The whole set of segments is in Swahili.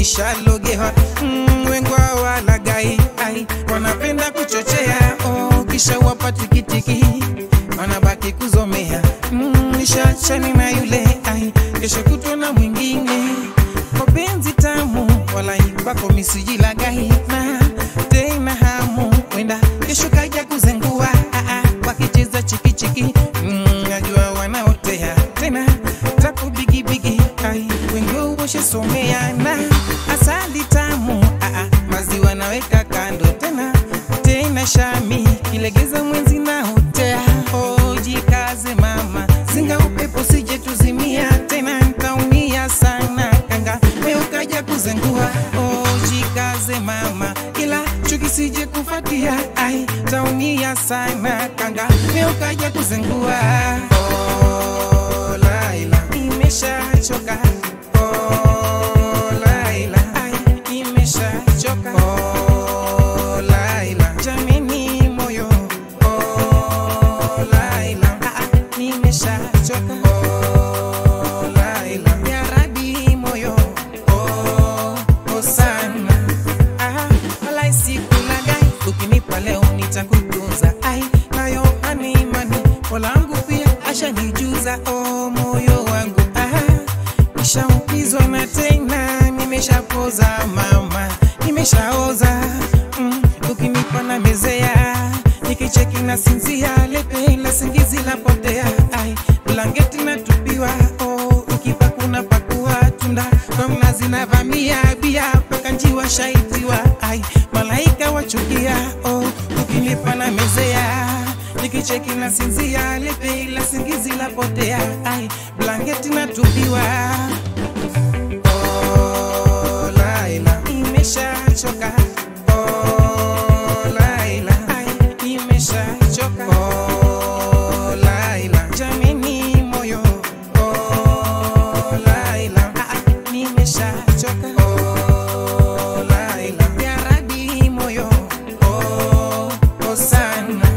nishalogewa. Wengwa walagai wanapenda kuchochea, kisha wapa tikitiki wanabaki kuzomea. Nishachani na yule kesho kutwa na mwingine. Mapenzi tamu walai kwako misijilagai, na tena hamu wenda kesho kaja kuzengua. Wakicheza chiki chiki najua wanaotea tena tapu bigi bigi. Wengi washasomea na asali tamu maziwa naweka kando tena shami kilegeza mwenzi na hotea. Jikaze mama zinga upepo sije tuzimia tena nitaumia sana kanga leo kaja kuzengua. Jikaze mama ila chuki sije kufatia taumia sana kanga leo kaja kuzengua. Laila imeshachoka. Laila imeshachoka. Laila jamini moyo. Laila nimeshachoka. Laila ya rabi moyo. Sana walai sikulagai, ukinipa leo nitakutunza. Nayo animani walangu pia ashanijuza. Moyo wangu nishaupizwa na tena nimeshapoza mama, nimeshaoza. Ukinipa na mezea nikicheki na sinzia, lepe la singizi la potea. Blanketi na tupiwa. Ukipa kuna pakua tunda kwa mnazi na vamia bia paka njiwa shaitiwa. Malaika wachukia. Ukinipa na mezea nikicheki na sinzia, lepe la singizi la potea. Blanketi na tupiwa. Laila imeshachoka. Laila imeshachoka. Laila jamini moyo. Laila nimeshachoka. Laila ya rabi moyo. Sana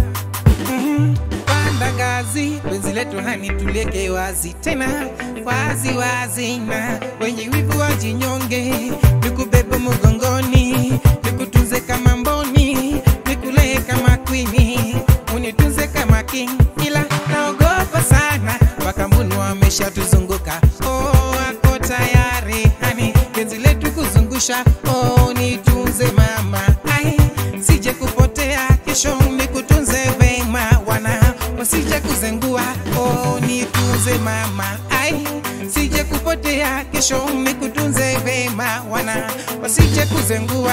panda ngazi penzi letu hani tuleke wazi tena wazi wazi, na wenye wivu wajinyonge. Nikubebe mgongoni nikutunze kama mboni, nikulee kama queen unitunze kama king. Ila naogopa sana wakambuni wameshatuzunguka. Ako tayari hani penzi letu kuzungusha. Nitunze mama sije kupotea kesho nikutunze wema wana wasije kuzengua. Nitunze mama sije kupotea kesho nikutunze wema wana wasije kuzengua.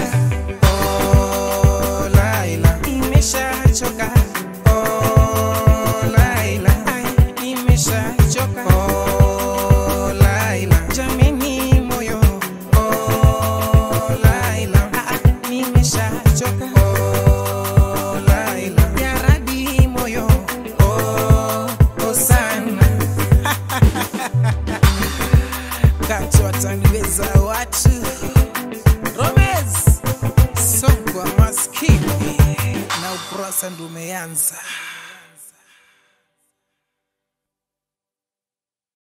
Laila imeshachoka. Laila imeshachoka. Laila jamini moyo. Laila nimeshachoka. Laila ya rabi moyo. Sana kato ataniweza watu. Romezze songwa maskini na ukurasa ndo umeanza.